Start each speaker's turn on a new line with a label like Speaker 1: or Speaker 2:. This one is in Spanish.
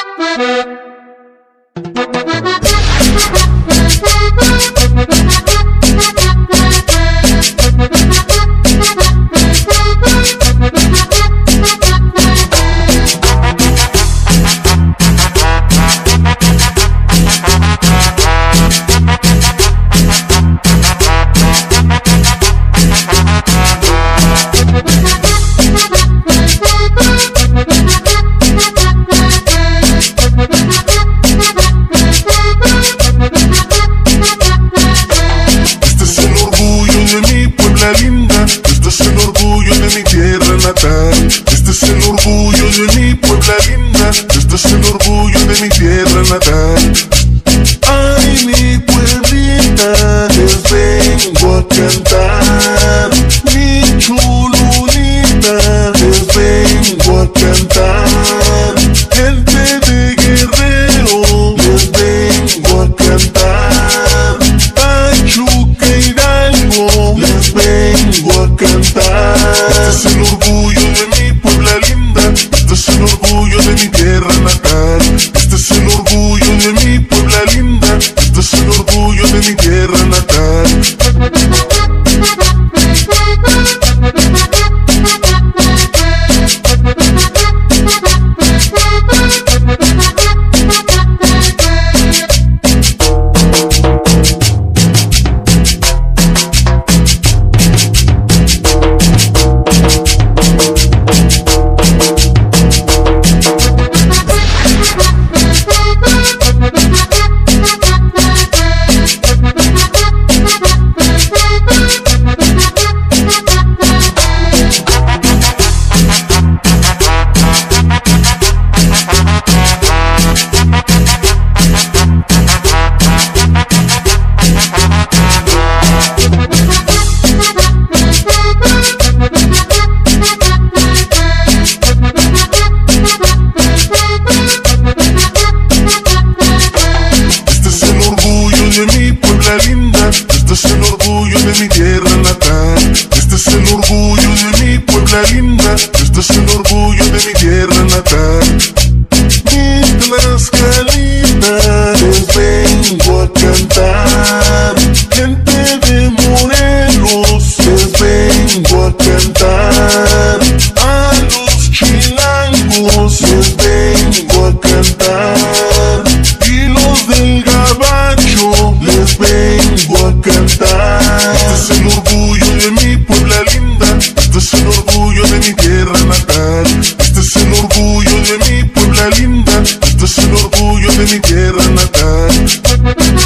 Speaker 1: Este es el orgullo de mi Puebla linda, este es el orgullo de mi tierra natal. Ay, mi pueblita, les vengo a cantar. Mi chululita, les vengo a cantar. Gente de Guerrero, les vengo a cantar. Pachuca, Hidalgo, les vengo a cantar. Este es el orgullo de mi Puebla linda, este es el orgullo de mi tierra natal. Este es el orgullo de mi Puebla linda, este es el orgullo de mi tierra natal. Este es el orgullo de mi tierra natal. Este es el orgullo de mi Puebla linda, este es el orgullo de mi tierra natal. Mi Tlaxcalita, les vengo a cantar. Gente de Morelos, les vengo a cantar. A los chilangos, les vengo a cantar. Y los del Gabacho, les vengo a cantar. Este es el orgullo de mi Puebla linda, este es el orgullo de mi tierra natal. Este es el orgullo de mi Puebla linda, este es el orgullo de mi tierra natal.